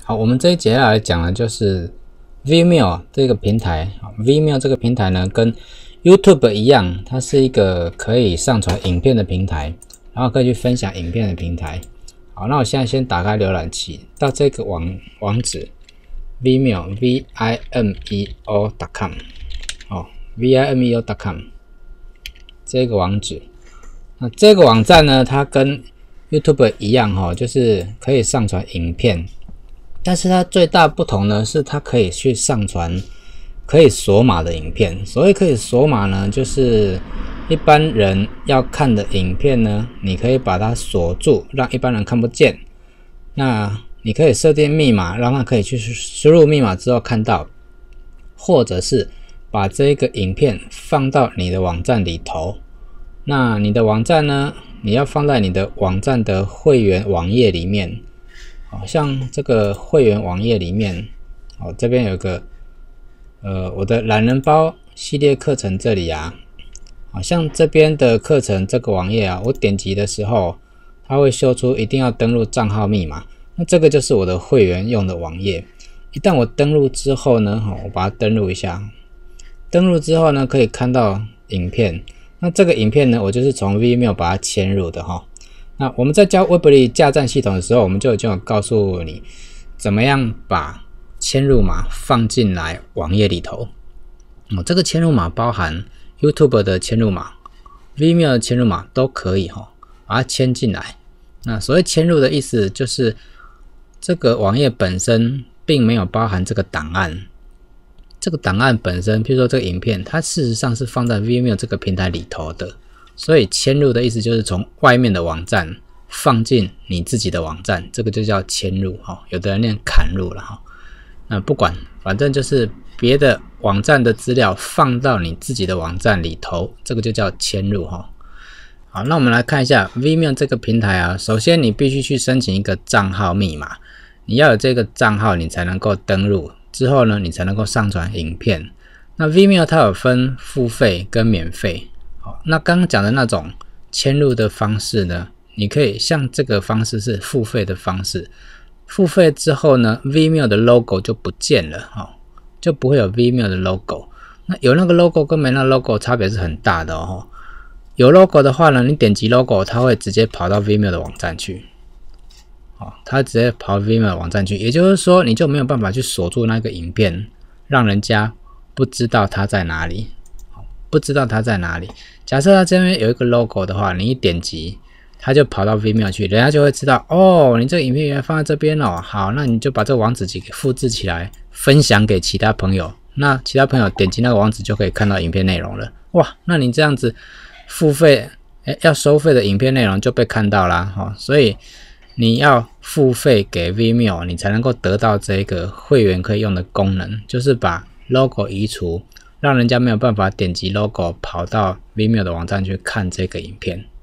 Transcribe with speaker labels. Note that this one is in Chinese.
Speaker 1: 好，我们这一节要来讲的就是 Vimeo 这个平台。Vimeo 这个平台呢，跟 YouTube 一样，它是一个可以上传影片的平台，然后可以去分享影片的平台。好，那我现在先打开浏览器，到这个网址 Vimeo vimeo.com vimeo.com 这个网址。那这个网站呢，它跟 YouTube 一样就是可以上传影片。但是它最大不同呢，是它可以去上传可以锁码的影片。所谓可以锁码呢，就是一般人要看的影片呢，你可以把它锁住，让一般人看不见。那你可以设定密码，让他可以去输入密码之后看到，或者是把这个影片放到你的网站里头。那你的网站呢，你要放在你的网站的会员网页里面。像这个会员网页里面，这边有个我的懒人包系列课程这里啊，像这边的课程这个网页啊，我点击的时候，它会秀出一定要登录账号密码。那这个就是我的会员用的网页。一旦我登录之后呢，我把它登录一下。登录之后呢，可以看到影片。那这个影片呢，我就是从 Vimeo 把它嵌入的哈。那我们在教 Weebly 架站系统的时候，我们就已经有告诉你怎么样把嵌入码放进来网页里头。这个嵌入码包含 YouTube 的嵌入码、Vimeo 的嵌入码都可以把它嵌进来。那所谓嵌入的意思就是这个网页本身并没有包含这个档案。这个档案本身，譬如说这个影片，它事实上是放在 Vimeo 这个平台里头的。所以嵌入的意思就是从外面的网站放进你自己的网站，这个就叫嵌入有的人念砍入了那不管，反正就是别的网站的资料放到你自己的网站里头，这个就叫嵌入好，那我们来看一下 Vimeo 这个平台啊。首先你必须去申请一个账号密码，你要有这个账号你才能够登录，之后呢你才能够上传影片。那 Vimeo 它有分付费跟免费。那刚刚讲的那种嵌入的方式呢，你可以像这个方式是付费的方式。付费之后呢 Vimeo 的 logo 就不见了就不会有 Vimeo 的 logo。那有那个 logo 跟没那个 logo 差别是很大的有 logo 的话呢，你点击 logo 它会直接跑到 Vimeo 的网站去它直接跑到 Vimeo 的网站去，也就是说你就没有办法去锁住那个影片，让人家不知道它在哪里。假设它这边有一个 logo 的话，你一点击它就跑到 Vimeo 去，人家就会知道你这个影片原来放在这边好，那你就把这个网址给复制起来，分享给其他朋友，那其他朋友点击那个网址就可以看到影片内容了。哇，那你这样子付费要收费的影片内容就被看到啦所以你要付费给 Vimeo， 你才能够得到这个会员可以用的功能，就是把 logo 移除，让人家没有办法点击 logo 跑到 Vimeo 的网站去看这个影片。